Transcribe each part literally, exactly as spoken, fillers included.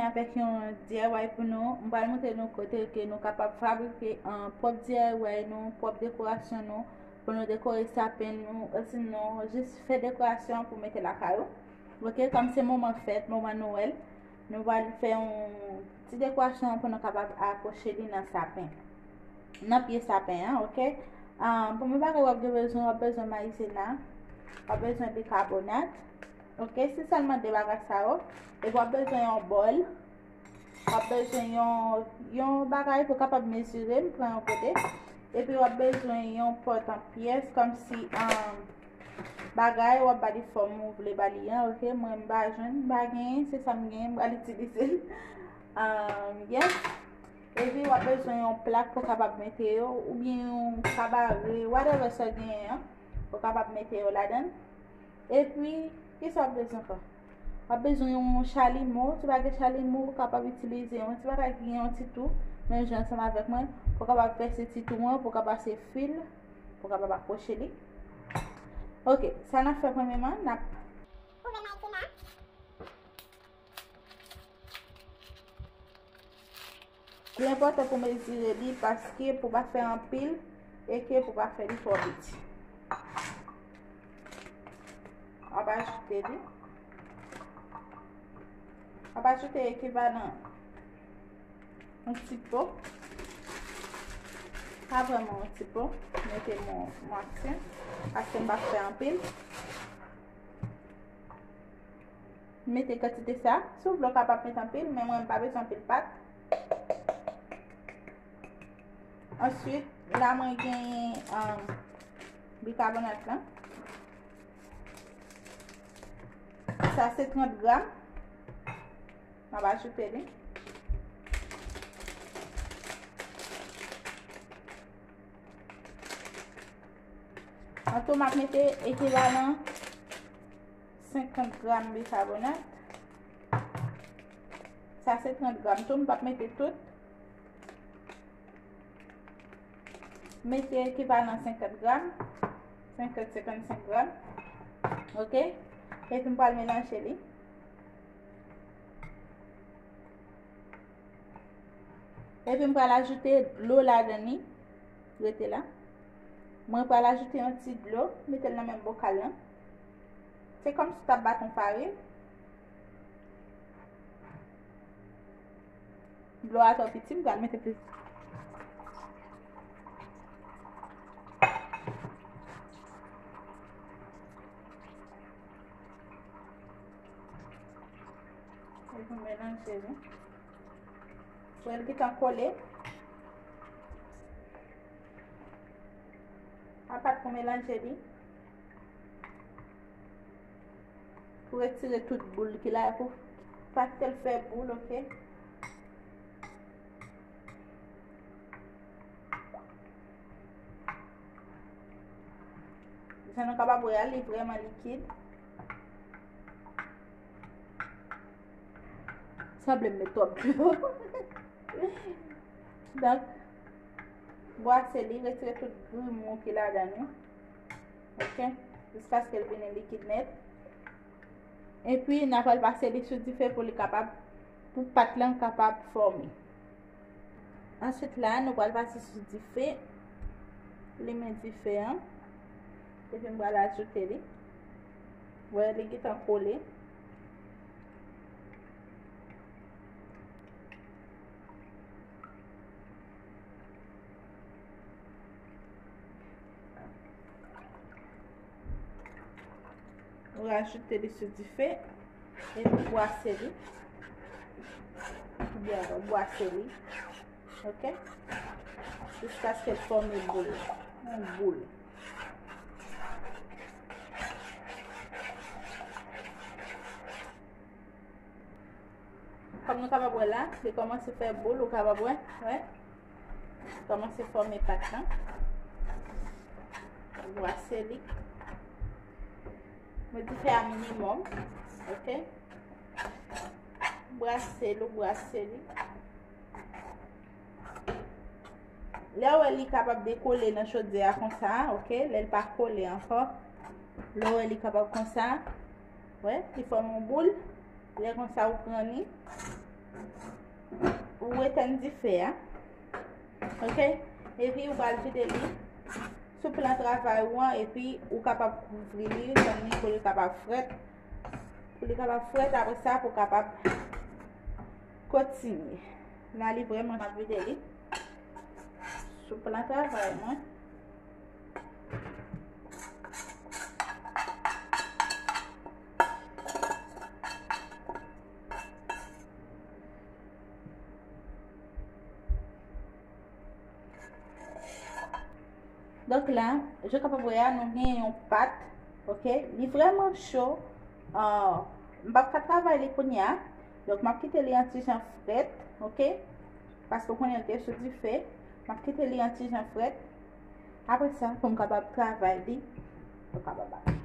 avec un D I Y pour nous. On va montrer nous côté que nous capables de fabriquer un propre D I Y, nous propre décoration nous pour nous décorer sapin nous, sinon juste faire décoration pour mettre la caillou. OK, comme c'est moment fête, moment Noël, nous allons faire une petite décoration pour nous capables accrocher dans le sapin. Dans pied sapin, hein, OK? Um, pour me faire vous avez besoin de besoin de maïzena, vous avez besoin de bicarbonate. OK, c'est seulement des bagages ça. Et vous avez besoin d'un bol. Vous avez besoin d'un bagage pour capable mesurer, prendre un côté. Et puis vous avez besoin d'un pot en pièces comme si um, bagage ou pas de forme vous voulez balayer. OK, moi je besoin bagage, c'est ça que je vais utiliser. Um, yes. Et puis vous avez besoin d'une plaque pour capable mettre ou bien un cabaret, whatever ça gagne pour capable mettre là-dedans. Et puis qu'est-ce que vous avez besoin encore? Vous avez besoin d'un chalumeau, tu vas avoir un chalumeau capable d'utiliser, tu vas avoir un petit tout, mais j'ai ensemble avec moi pour capable faire ce petit tout pour capable passer fil, pour capable accrocher les. OK, ça n'a fait premièrement, n'a l'important pour mesurer lui parce que pour pas faire un pile et que pour pas faire du trop vite. On va ajouter lui. On va ajouter l'équivalent un petit pot. Pas vraiment un petit pot. Mettez mon maximum parce que je vais faire un pile. Mettez quantité ça. Si vous voulez pas mettre un pile, mais moi je n'ai pas besoin de pile pâte. Ensuite, là, moi, j'ai un bicarbonate là. Ça, c'est trente grammes. On va ajouter les. En tout, je mets équivalent cinquante grammes de bicarbonate. Ça, c'est trente grammes. Tout, je vais mettre tout. Mettez équivalent cinquante grammes, cinquante à cinquante-cinq grammes. OK? Et puis, on va le mélanger. Li. Et puis, on va ajouter l'eau là-dedans. Mettez là. Moi, je vais ajouter un petit de l'eau. Mettez dans le même bocal. C'est comme si tu as battu une farine. L'eau à ton petit, je vais mettre plus. Je vais mélanger. Vous voyez qu'il est collé. Après, pour mélanger, pour retirer toute boule qu'il a, pour pas qu'elle fait boule, OK? Ça n'est pas vraiment liquide. Ça me met trop plus haut. Donc, boire ce lit, retirer tout le grumeau qu'il a dans nous. OK? Jusqu'à ce qu'elle vienne liquide net. Et puis, on va passer les sous du feu pour les capables, pour pas capable de former. Ensuite, là, nous allons passer sous du feu. Les mettre du feu. Hein? Et puis, on va l'ajouter. Vous voyez, les qui sont collés. On va ajouter les sous du feu et puis boisser. Bien, boisser. OK? Jusqu'à ce qu'elle forme une boule. Une boule. Comme nous avons là, je commence à faire boule au cababouin. Ouais. Commence à former pâte là. Boisser. Je vais faire un minimum. OK? Brasser le brasser. Là où elle est capable de coller dans la chaudière comme ça, OK? Là, elle n'est pas collée encore. Là où elle est capable comme ça. Ouais, il forme une boule. Là, comme ça, vous prenez. ou eten di fe, ok? E pi ou bal vide li sou plan travay ou an, e pi ou kapab kouvri li son ni pou li kapab fret, pou li kapab fret apre sa pou kapab kontinye. La li vreman ap vide li sou plan travay mwen. Donc là, je capable voir nous gen yon pâte, OK? Li vraiment chaud. Euh, m'pa ka travailler konya. Donc m'a quitter li en tige fret, OK? Parce que konya était chaud du fait. M'a quitter li en tige fret. Après ça, pour me capable travailler, pour capable.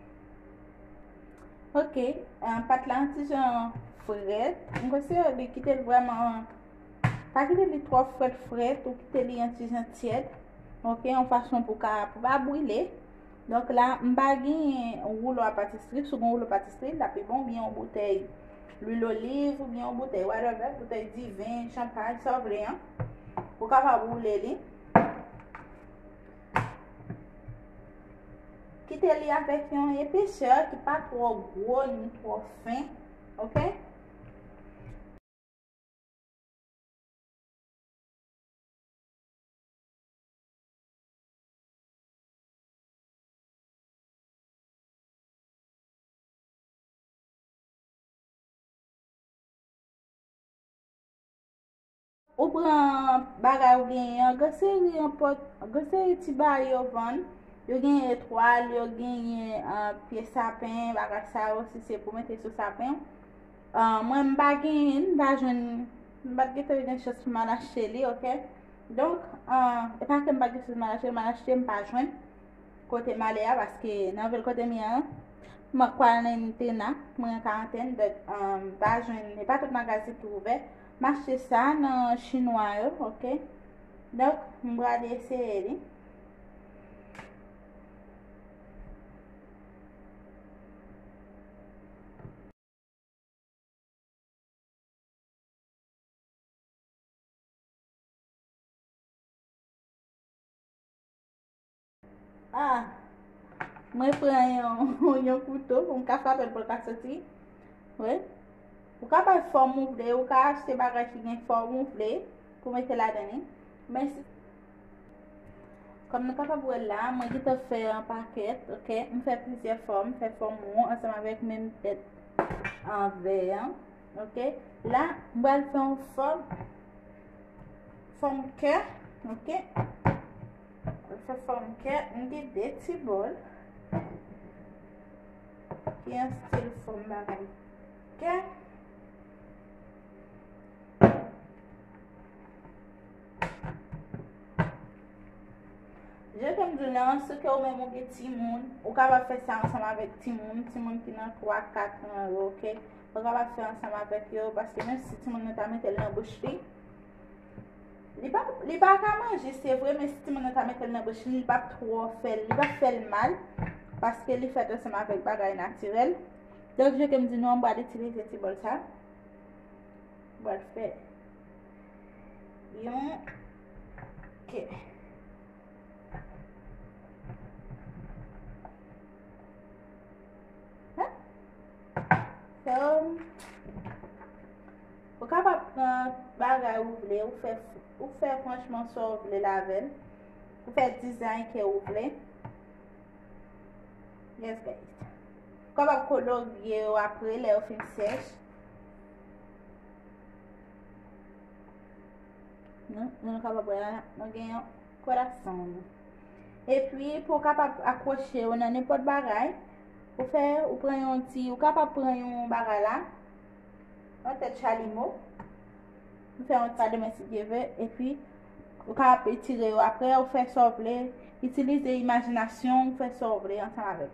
OK, un pâte là en tige fret. On conseille de quitter vraiment pas quitter li trop fret fret ou quitter li en tige tiède. Ok, en façon pour ka pour pas brûler. Donc là, m'bagi un rouleau à pâtisserie, sur un rouleau à pâtisserie, là puis bon bien en bouteille l'huile d'olive ou bien en bouteille whatever, bouteille divin, champagne, ça vrai hein. Pour capable rouler li. Quitter li avec une épaisseur qui pas trop gros ni trop fin. OK? Ou pran bagay ou gen, gase yon pot, gase yon ti bagay yo van, yo gen étoile, yo gen uh, pied sapin, bagay sa yo si c'est pour mettre sur sapin. Uh, moi m'ba gen, m'ba jwen, m'ba gete yon chose pour m'acheter li, ok? Donc, uh, e pa ke m'ba gete chose m'acheter, m'acheter m'pa jwen côté malaya parce que nan vel côté mien, ma quarantaine na, moi en quarantaine, donc um, m'ba jwen, e pa tout magasin qui ouvert. M'acheter ça dans chinois, ok? Donc, m'ba essayer li. Ah, moi prends yon, yon couteau pour me frapper pour le sortir. Oui. Ou ka bay forme ouvlé, ou ka achete bagay qui gen forme ouvlé pour mettre là-dedans. Mais si, comme nous capable voir là, moi qui te fait un paquet, OK? On fait plusieurs formes, fait forme rond ensemble avec même tête en verre, OK? Là, on va faire une forme forme cœur, OK? On fait forme cœur, on dit des petits bols qui est un style forme bagay cœur. Je t'aime de là, ce que vous même au petit monde, ou capable faire ça ensemble avec petit monde, petit monde qui n'a trois quatre ans, OK? Vous capable faire ensemble avec eux parce que même si petit monde t'a mis dans la bouche li, il pas il pas qu'à manger, c'est vrai, mais si petit monde t'a mis dans la bouche, il pas trop faire, il va faire mal parce que il fait ensemble avec bagay naturel. Donc je t'aime de nous on va utiliser ce bol ça. On va faire yon OK. So, ou capable prendre bagay ou vle, ou faire ou faire franchement ça ou vle lavel, ou faire design que ou vle. Yes guys. Capable colorier ou après les ou fin sèche. Non, non capable là, on gagne coração. Et puis pour capable accrocher on a n'importe bagay. Ou faire ou prendre un petit ou capable prendre un bagay là. On tête chalumeau. On fait un tas de messi et puis ou capable tirer après ou faire sauver, utiliser imagination, faire sauver ensemble avec.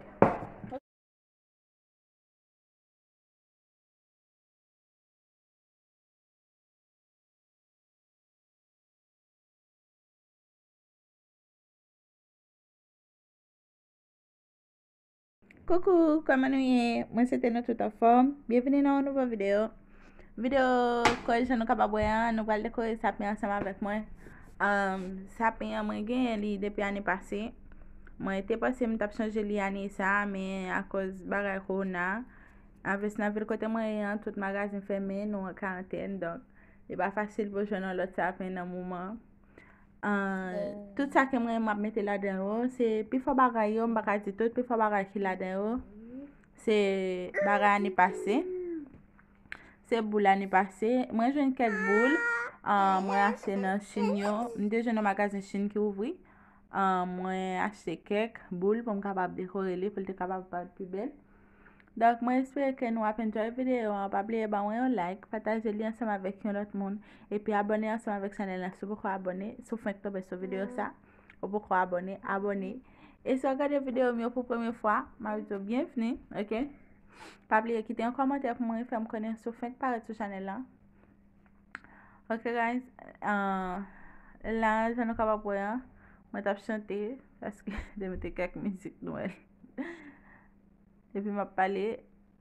Coucou, comment nous y est? Moi c'était notre toute en forme. Bienvenue dans une nouvelle vidéo. Video koy jan nou kapab wè an, nou pral dekore sapin ansama avèk mwen. Um, sapin an mwen gen li depi ane pase. Mwen te pase mwen tap chanje li ane sa, men a koz bagay korona. Anves nan vil kote mwen an, tout magazin fermé, nou an karantèn, donk e ba fasil pou jwen an lot sapin nan mouman. Uh, tout sa ke mwen map mette la den yo, se pi fo bagay yo, mbaka di tout, pi fo bagay ki la den yo. Se bagay ane pase. Se boule ane pase. Mwen jwen ket boule. Uh, mwen achete nan Chine yo. Mwen de jwen nan magazin Chine ki ouvri. Uh, mwen achete kek boule pou m kapab dekore li, pou lte kapab pa pi bel. Donc mwen espere ke nou ap enjoy video. Pa bliye ba mwen yon like, pataje li ansama vek yon lot moun. E pi abone ansama vek chanel nan sou pou kwa abone. Sou fwenk tobe sou video sa. Ou pou kwa abone, abone. E sou gade video mi yo pou premye fwa, ma video bienveni, ok? Pa bliye kite yon komentè pou mwen fèm konen sou fwenk pare sou chanel la. Ok guys, uh, la jan nou kapap wè an. Mwen tap chante, paske de mette kek mizik nouel. E pi map pale.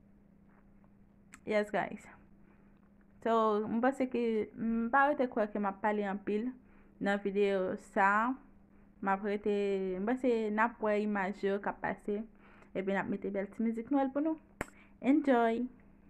Yes guys. So, mwen pase ki, mwen pa rete kwa ke map pale an pil nan video sa. Map rete, mwen pase nap wè imaj yo kap pase. E pi nap mette bel ti mizik nouel pou nou. Enjoy!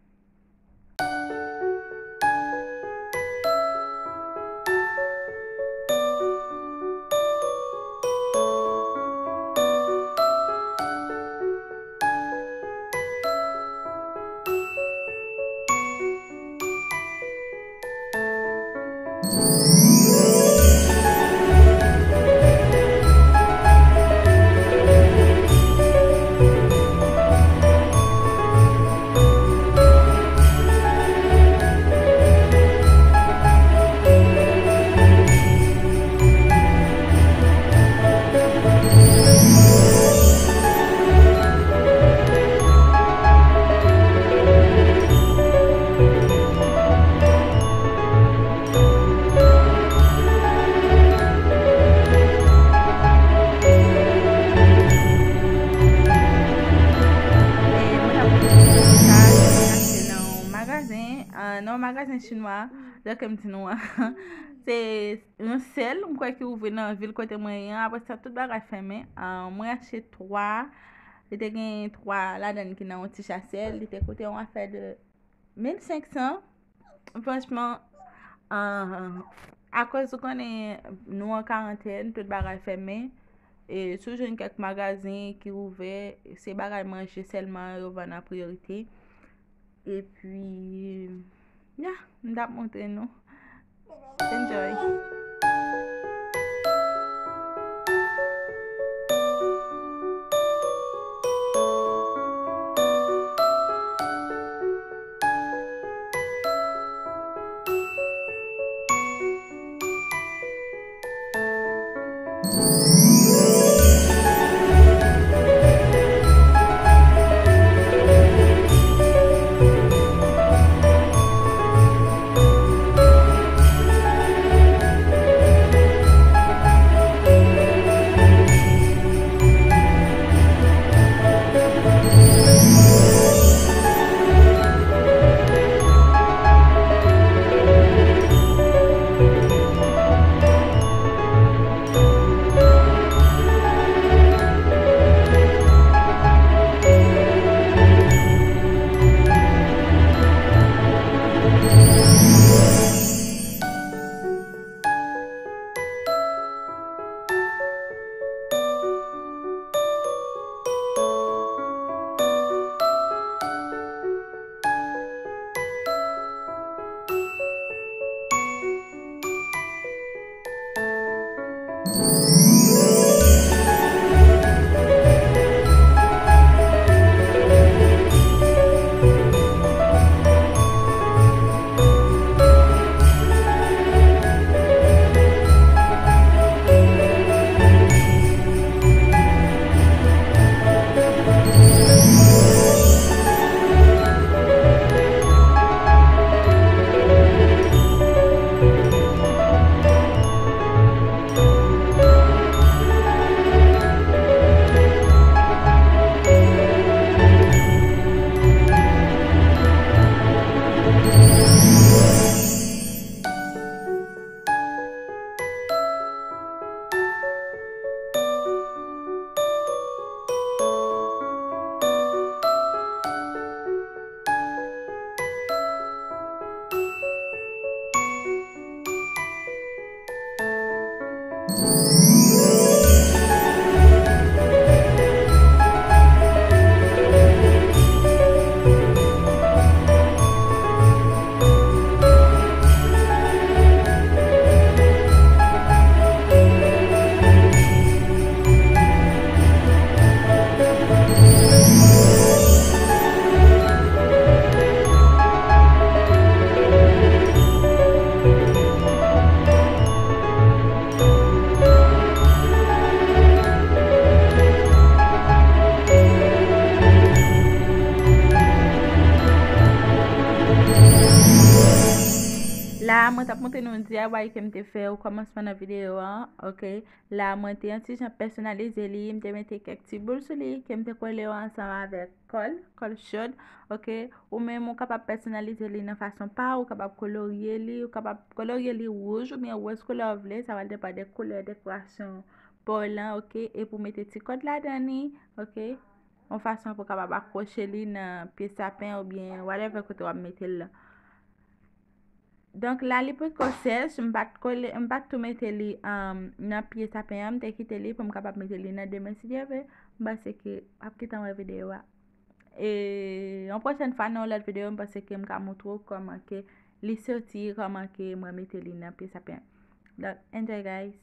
Non magazin chinois, de kem ti nou an. Se yon sel, mwen kwa ki ouvre nan vil kote mwen yon, apre sa tout bagay fermé. Mwen achete trois, li te gen trois la den ki nan yon ti chasel, li te kote yon affaire de mille cinq cents. Franchement, uh, a cause konen nou an quarantaine, tout bagay fermé. Et sou jen kek magazin ki ouvre, se bagay manje selman yon van a priorité. Et puis, yeah, mdap montre nou. Enjoy! La mwen tap monte nou D I Y ke mte fe ou komansman nan video an, ok? La mwen te an ti jan personalize li, mte mette kek ti boul sou li, ke mte kole ou ansan avek kol, kol chod, ok? Ou men mwen kapap personalize li nan fason pa, ou kapap kolorye li, ou kapap kolorye li rouge, ou men wèz kolor vle, sa val depa de kouleur dekorasyon pou lan, ok? E pou mette ti kod la dani, ok? Ou fason pou kapap akroche li nan piye sapin ou bien whatever kote wap mette la. Donc là, li pou koses, mbat kole, mbat tou mette li um, nan piye sapin am, te kite li pou m kapap mette li nan demen si dieve, mba se ke ap kitan wè video wa. E an prochen fwa nan lot video, mba se ke m ka moutro koman ke li soti, koman ke mwa mette li nan piye sapin. Donc, enjoy guys!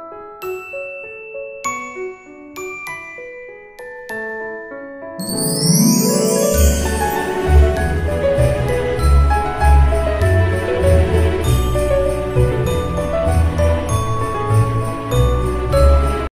Thank you.